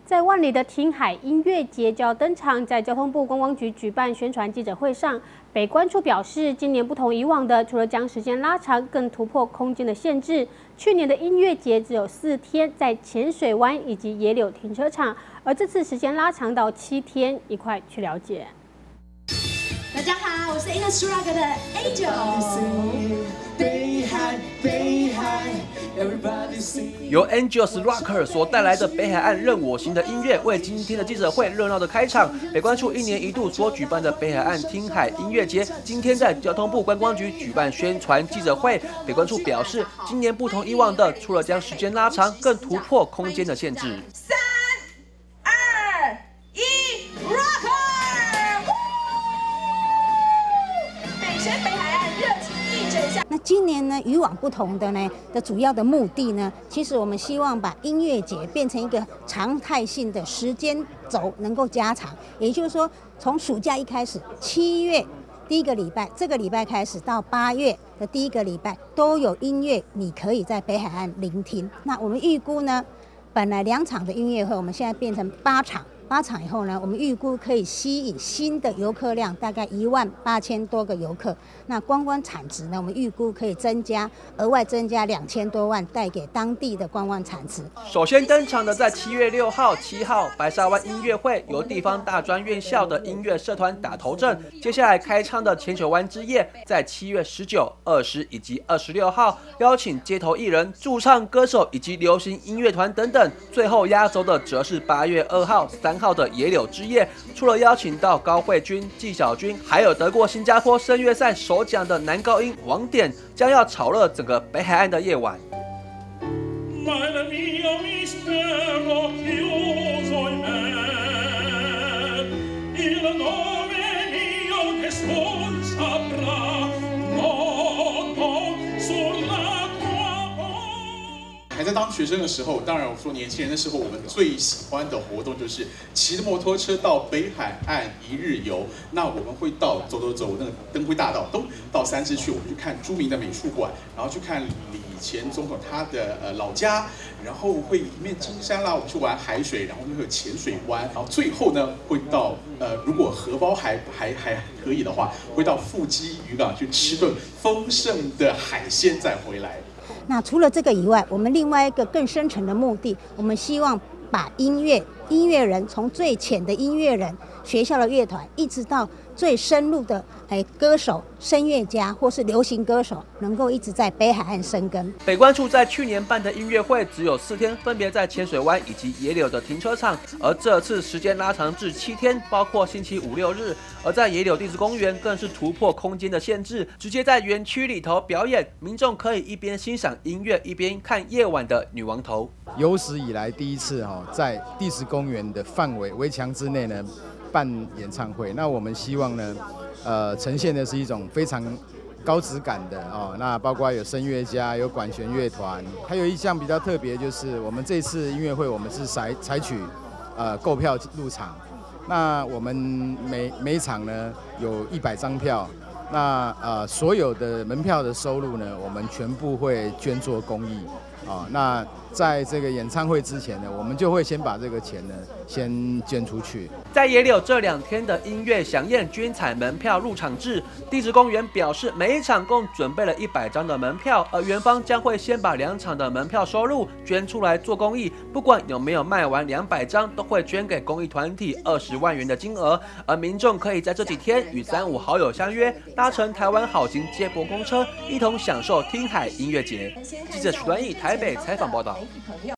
在万里的听海音乐节就要登场，在交通部观光局举办宣传记者会上，北关处表示，今年不同以往的，除了将时间拉长，更突破空间的限制。去年的音乐节只有4天，在浅水湾以及野柳停车场，而这次时间拉长到7天，一块去了解。 大家好，我是 Indus Rock 的 Angel。 由 Angels Rocker 所带来的北海岸任我行的音乐，为今天的记者会热闹的开场。北关处1年1度所举办的北海岸听海音乐节，今天在交通部观光局举办宣传记者会。北关处表示，今年不同以往的，除了将时间拉长，更突破空间的限制。 3、2、1 ，Rocker！ 美神北海岸热情一整下。 那今年呢，与往不同的呢的主要的目的呢，其实我们希望把音乐节变成一个常态性的时间轴能够加长，也就是说，从暑假一开始，7月第一个礼拜，这个礼拜开始到8月的第一个礼拜，都有音乐，你可以在北海岸聆听。那我们预估呢，本来2场的音乐会，我们现在变成8场。8场以后呢，我们预估可以吸引新的游客量大概18000多个游客。那观光产值呢，我们预估可以额外增加2000多万，带给当地的观光产值。 首先登场的在7月6号、7号白沙湾音乐会，由地方大专院校的音乐社团打头阵。接下来开唱的浅水湾之夜，在7月19、20以及26号，邀请街头艺人、驻唱歌手以及流行音乐团等等。最后压轴的则是8月2号、3号的野柳之夜，除了邀请到高慧君、纪晓君，还有得过新加坡声乐赛首奖的男高音王典，将要炒热整个北海岸的夜晚。 还在当学生的时候，当然我说年轻人的时候，我们最喜欢的活动就是骑着摩托车到北海岸一日游。那我们会走那个灯辉大道，到3支去，我们去看著名的美术馆，然后去看李前总统他的老家，然后会一面金山啦，我们去玩海水，然后会有浅水湾，然后最后呢会到如果荷包还可以的话，会到富基渔港去吃顿丰盛的海鲜再回来。 那除了这个以外，我们另外一个更深层的目的，我们希望把音乐人从最浅的音乐人、学校的乐团，一直到最深入的歌手、声乐家或是流行歌手，能够一直在北海岸生根。 北关处在去年办的音乐会只有4天，分别在浅水湾以及野柳的停车场，而这次时间拉长至7天，包括星期5、6日。而在野柳地质公园更是突破空间的限制，直接在园区里头表演，民众可以一边欣赏音乐，一边看夜晚的女王头。 有史以来第一次在地质公园的范围围墙之内呢办演唱会。那我们希望呢，呈现的是一种非常高质感的那包括有声乐家、有管弦乐团，还有一项比较特别，就是我们这次音乐会我们是采取购票入场。那我们每场呢有100张票，那所有的门票的收入呢，我们全部会捐作公益那在这个演唱会之前呢，我们就会先把这个钱呢先捐出去。 在野柳这2天的音乐飨宴均采门票入场制，地质公园表示每一场共准备了100张的门票，而园方将会先把2场的门票收入捐出来做公益，不管有没有卖完200张，都会捐给公益团体20万元的金额。而民众可以在这几天与3、5好友相约，搭乘台湾好行接驳公车，一同享受听海音乐节。记者许端义台北采访报道。